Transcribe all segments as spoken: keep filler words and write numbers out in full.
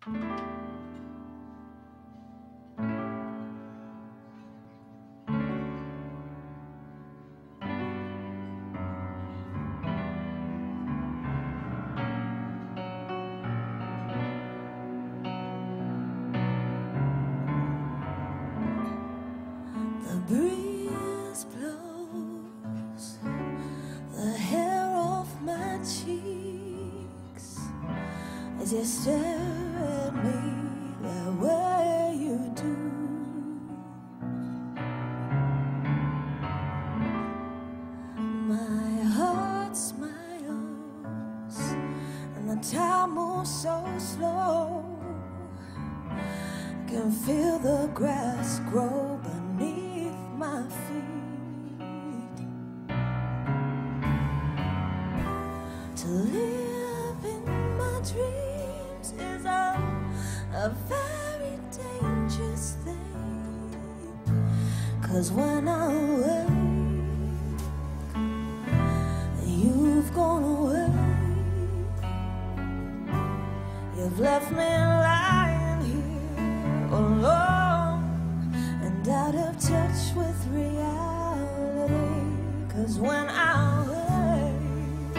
The breeze blows the hair off my cheeks as you stare at me the way you do. My heart smiles and the time moves so slow. I can feel the grass grow beneath my feet. To live in my dreams is a, a very dangerous thing, 'cause when I wake, you've gone away. You've left me lying here alone and out of touch with reality. 'Cause when I wake,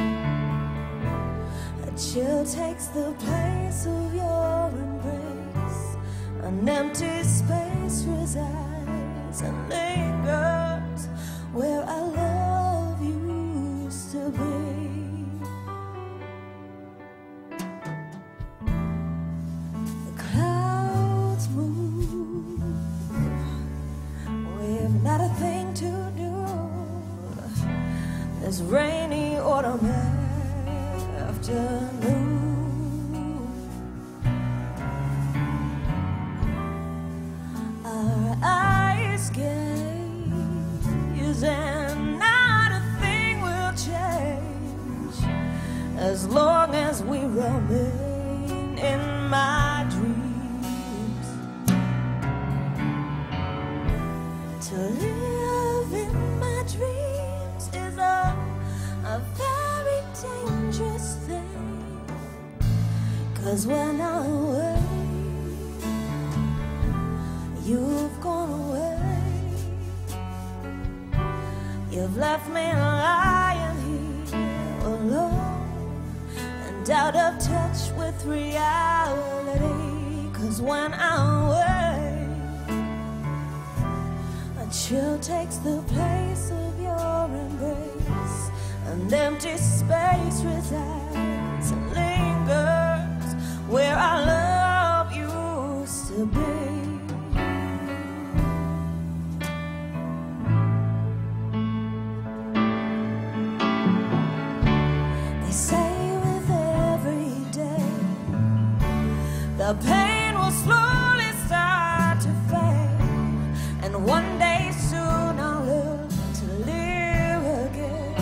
a chill takes the place of your embrace. An empty space resides and lingers where our love used to be. Not a thing to do. This rainy autumn afternoon, our eyes gaze and not a thing will change as long as we remain in my dreams. To live in my dreams is a, a very dangerous thing, 'cause when I wake, you've gone away. You've left me lying here alone and out of touch with reality. 'Cause when I wake, a chill takes the place of your embrace. An empty space resides and lingers where our love used to be. They say with every day, the pain will slowly start to fade, and one day soon I'll learn to live again.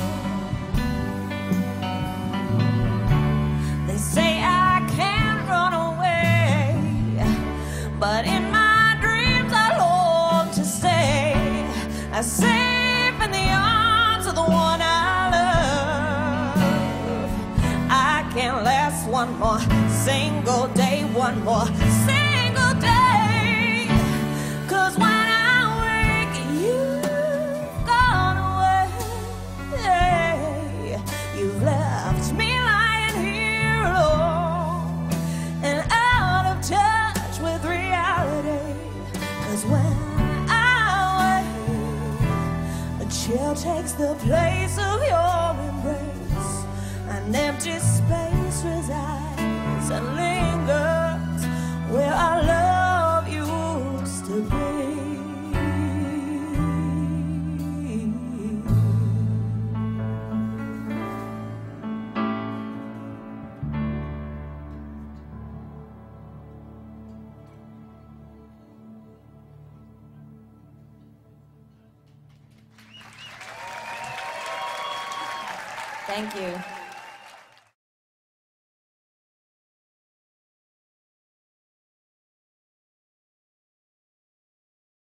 They say I can't run away, but in my dreams I long to stay, as safe in the arms of the one I love. I can't last one more single day, one more single day, 'cause when I wake, you've gone away. You've left me lying here alone and out of touch with reality. 'Cause when I wake, a chill takes the place of your embrace. An empty space resides and lingers where our love used to be. Thank you.